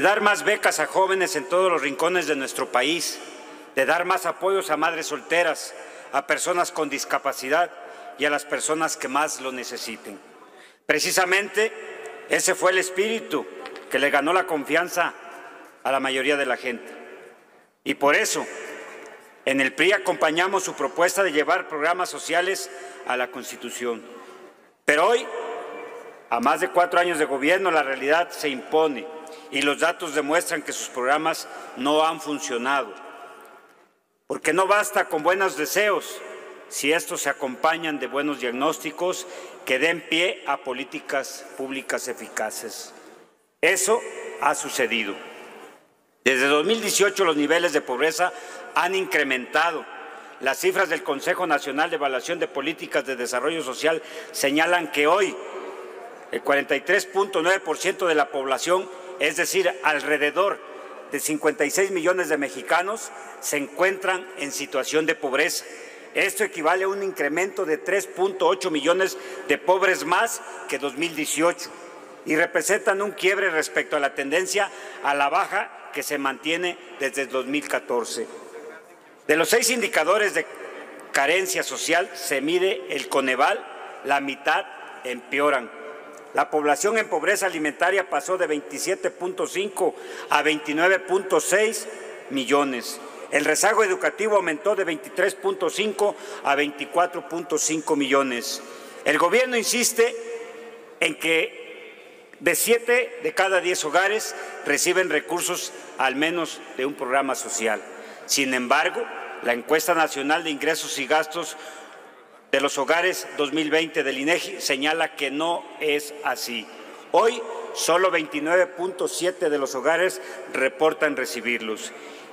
dar más becas a jóvenes en todos los rincones de nuestro país, de dar más apoyos a madres solteras, a personas con discapacidad y a las personas que más lo necesiten. Precisamente ese fue el espíritu que le ganó la confianza a la mayoría de la gente. Y por eso, en el PRI acompañamos su propuesta de llevar programas sociales a la Constitución. Pero hoy, a más de 4 años de gobierno, la realidad se impone y los datos demuestran que sus programas no han funcionado. Porque no basta con buenos deseos si estos se acompañan de buenos diagnósticos que den pie a políticas públicas eficaces. Eso ha sucedido. Desde 2018 los niveles de pobreza han incrementado. Las cifras del Consejo Nacional de Evaluación de Políticas de Desarrollo Social señalan que hoy el 43.9% de la población, es decir, alrededor de 56 millones de mexicanos, se encuentran en situación de pobreza. Esto equivale a un incremento de 3.8 millones de pobres más que 2018 y representan un quiebre respecto a la tendencia a la baja que se mantiene desde el 2014. De los 6 indicadores de carencia social se mide el Coneval, la mitad empeoran. La población en pobreza alimentaria pasó de 27.5 a 29.6 millones. El rezago educativo aumentó de 23.5 a 24.5 millones. El gobierno insiste en que de 7 de cada 10 hogares reciben recursos al menos de un programa social. Sin embargo, la encuesta nacional de ingresos y gastos de los hogares 2020 del INEGI señala que no es así. Hoy, solo 29.7 de los hogares reportan recibirlos.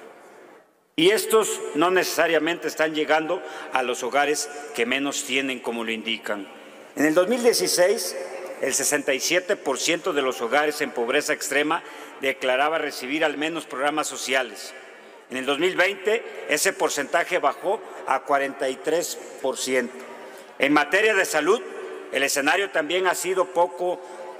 Y estos no necesariamente están llegando a los hogares que menos tienen, como lo indican. En el 2016, el 67% de los hogares en pobreza extrema declaraba recibir al menos programas sociales. En el 2020, ese porcentaje bajó a 43%. En materia de salud, el escenario también ha sido poco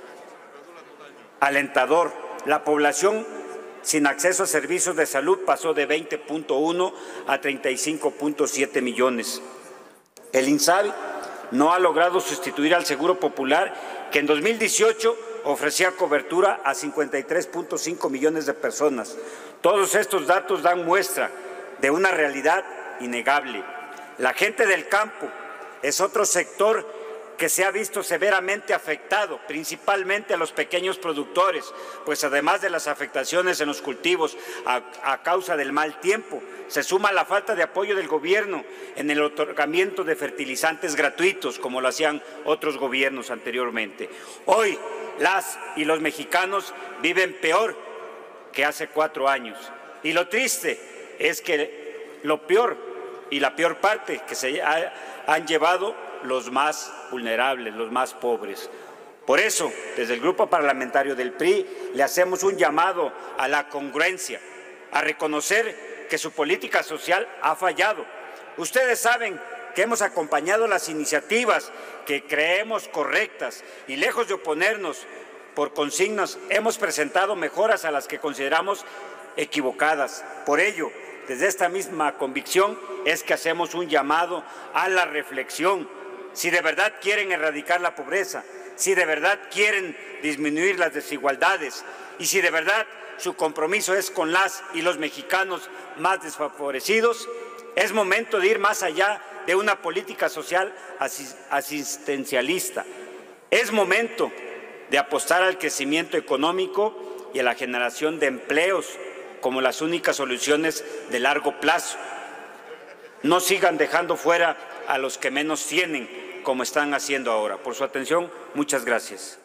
alentador. La población sin acceso a servicios de salud pasó de 20.1 a 35.7 millones. El INSABI no ha logrado sustituir al Seguro Popular, que en 2018 ofrecía cobertura a 53.5 millones de personas. Todos estos datos dan muestra de una realidad innegable. La gente del campo es otro sector que se ha visto severamente afectado, principalmente a los pequeños productores, pues además de las afectaciones en los cultivos a causa del mal tiempo, se suma la falta de apoyo del gobierno en el otorgamiento de fertilizantes gratuitos, como lo hacían otros gobiernos anteriormente. Hoy, las y los mexicanos viven peor que hace 4 años. Y lo triste es que lo peor y la peor parte que se han llevado los más vulnerables, los más pobres. Por eso, desde el Grupo Parlamentario del PRI, le hacemos un llamado a la congruencia, a reconocer que su política social ha fallado. Ustedes saben que hemos acompañado las iniciativas que creemos correctas y lejos de oponernos por consignas, hemos presentado mejoras a las que consideramos equivocadas. Por ello, desde esta misma convicción es que hacemos un llamado a la reflexión. Si de verdad quieren erradicar la pobreza, si de verdad quieren disminuir las desigualdades y si de verdad su compromiso es con las y los mexicanos más desfavorecidos, es momento de ir más allá de una política social asistencialista. Es momento de apostar al crecimiento económico y a la generación de empleos como las únicas soluciones de largo plazo. No sigan dejando fuera a los que menos tienen, como están haciendo ahora. Por su atención, muchas gracias.